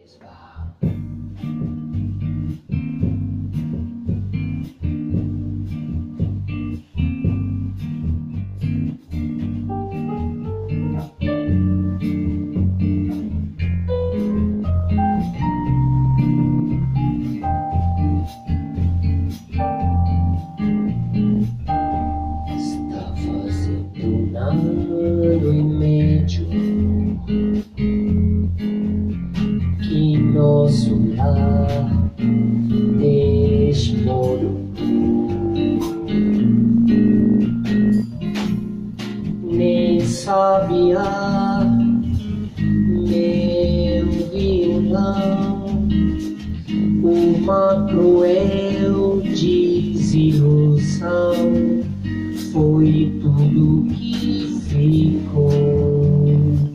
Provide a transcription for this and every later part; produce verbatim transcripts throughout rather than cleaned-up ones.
Ano e meio que nosso lar desmoronou, nem sabia meu violão, uma cruel desilusão foi tudo que ficou,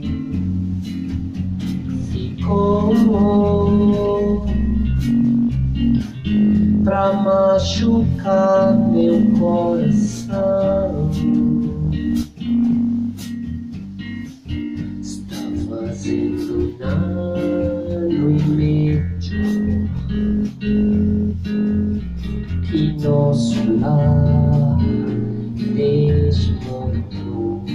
ficou pra machucar meu coração. Está fazendo um ano e meio que nosso lar desmoronou,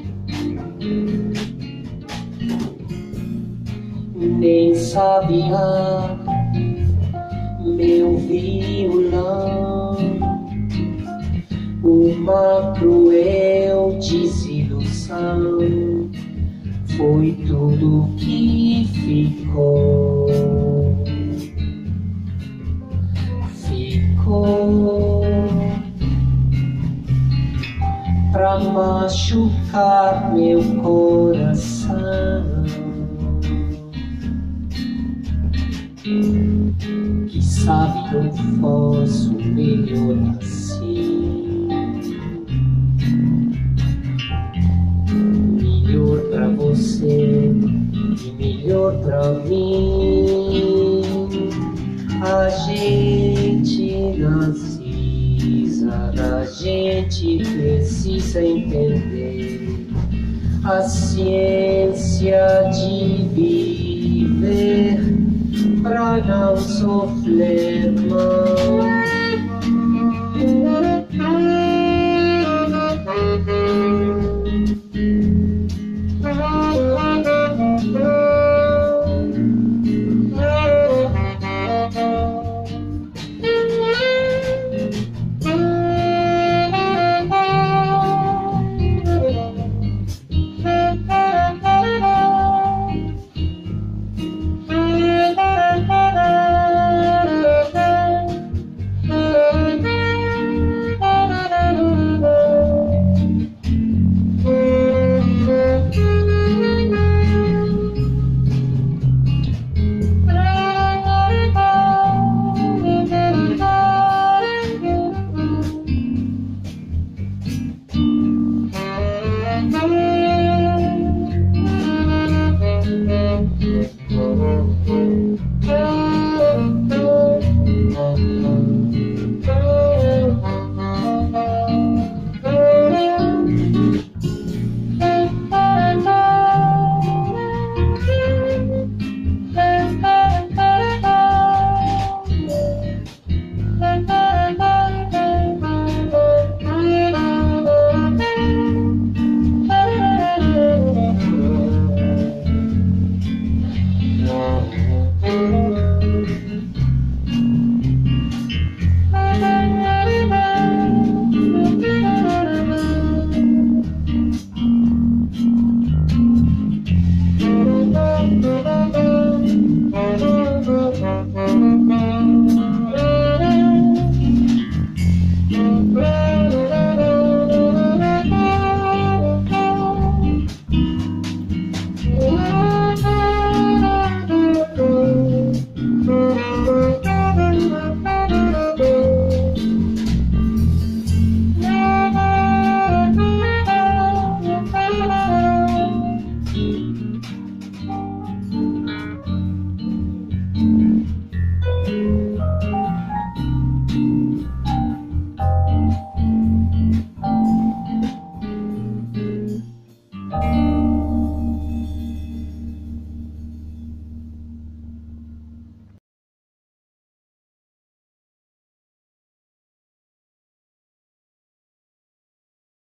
nem sabia meu violão, uma cruel desilusão foi tudo que ficou, ficou pra machucar meu coração. Que sabe eu faço melhor assim, melhor pra você e melhor pra mim. A gente precisa, a gente precisa entender a ciência de viver pra não sofrer mais.